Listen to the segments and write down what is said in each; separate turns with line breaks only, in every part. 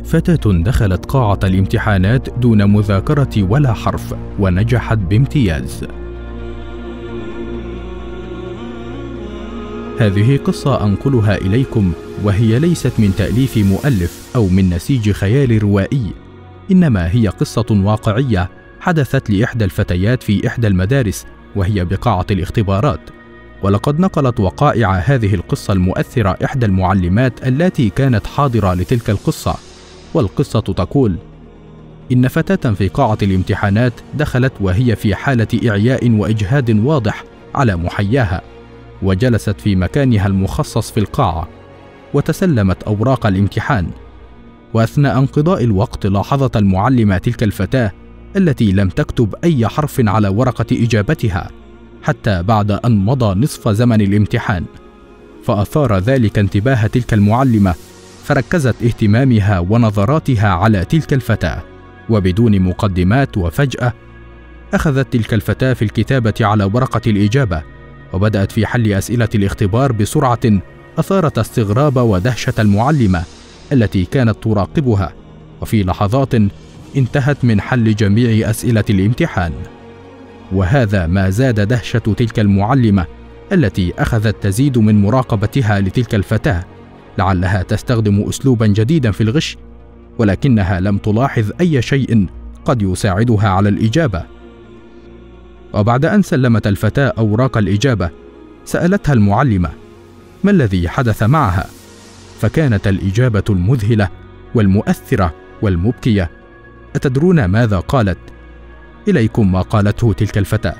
فتاة دخلت قاعة الامتحانات دون مذاكرة ولا حرف ونجحت بامتياز. هذه قصة أنقلها إليكم، وهي ليست من تأليف مؤلف أو من نسيج خيال روائي، إنما هي قصة واقعية حدثت لإحدى الفتيات في إحدى المدارس وهي بقاعة الاختبارات. ولقد نقلت وقائع هذه القصة المؤثرة إحدى المعلمات التي كانت حاضرة لتلك القصة، والقصة تقول: إن فتاة في قاعة الامتحانات دخلت وهي في حالة إعياء وإجهاد واضح على محياها، وجلست في مكانها المخصص في القاعة وتسلمت أوراق الامتحان. وأثناء انقضاء الوقت لاحظت المعلمة تلك الفتاة التي لم تكتب أي حرف على ورقة إجابتها حتى بعد أن مضى نصف زمن الامتحان، فأثار ذلك انتباه تلك المعلمة، فركزت اهتمامها ونظراتها على تلك الفتاة، وبدون مقدمات وفجأة أخذت تلك الفتاة في الكتابة على ورقة الإجابة، وبدأت في حل أسئلة الاختبار بسرعة أثارت استغراب ودهشة المعلمة التي كانت تراقبها، وفي لحظات انتهت من حل جميع أسئلة الامتحان. وهذا ما زاد دهشة تلك المعلمة التي أخذت تزيد من مراقبتها لتلك الفتاة، لعلها تستخدم أسلوبا جديدا في الغش، ولكنها لم تلاحظ أي شيء قد يساعدها على الإجابة. وبعد أن سلمت الفتاة أوراق الإجابة سألتها المعلمة ما الذي حدث معها، فكانت الإجابة المذهلة والمؤثرة والمبكية. أتدرون ماذا قالت؟ إليكم ما قالته تلك الفتاة.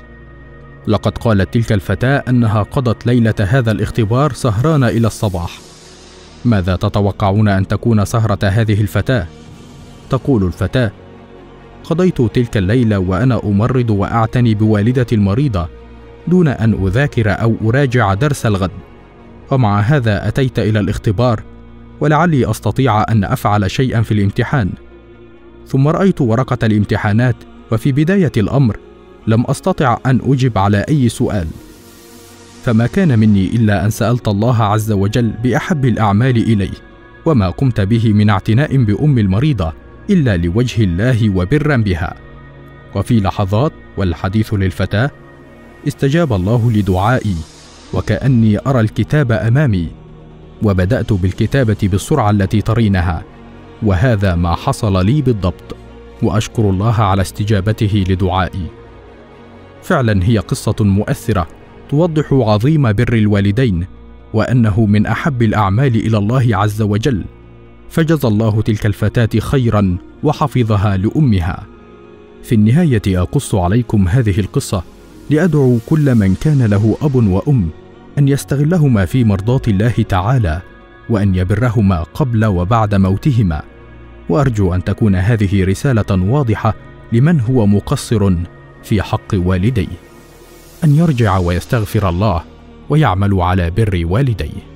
لقد قالت تلك الفتاة أنها قضت ليلة هذا الاختبار سهرانة إلى الصباح. ماذا تتوقعون أن تكون سهرة هذه الفتاة؟ تقول الفتاة: قضيت تلك الليلة وأنا أمرض وأعتني بوالدتي المريضة دون أن أذاكر أو أراجع درس الغد، ومع هذا أتيت إلى الاختبار ولعلي أستطيع أن أفعل شيئا في الامتحان، ثم رأيت ورقة الامتحانات وفي بداية الأمر لم أستطع أن أجب على أي سؤال، فما كان مني إلا أن سألت الله عز وجل بأحب الأعمال إليه وما قمت به من اعتناء بأم المريضة إلا لوجه الله وبرا بها. وفي لحظات، والحديث للفتاة، استجاب الله لدعائي وكأني أرى الكتاب أمامي، وبدأت بالكتابة بالسرعة التي ترينها، وهذا ما حصل لي بالضبط، وأشكر الله على استجابته لدعائي. فعلا هي قصة مؤثرة توضح عظيم بر الوالدين، وأنه من أحب الأعمال إلى الله عز وجل، فجزى الله تلك الفتاة خيرا وحفظها لأمها. في النهاية أقص عليكم هذه القصة لأدعو كل من كان له أب وأم أن يستغلهما في مرضاة الله تعالى، وأن يبرهما قبل وبعد موتهما، وأرجو أن تكون هذه رسالة واضحة لمن هو مقصر في حق والديه، أن يرجع ويستغفر الله ويعمل على بر والديه.